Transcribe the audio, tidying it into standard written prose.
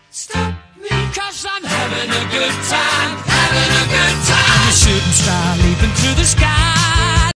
stop me, 'cause I'm having a good time, having a good time. I'm a shooting star leaping through the sky.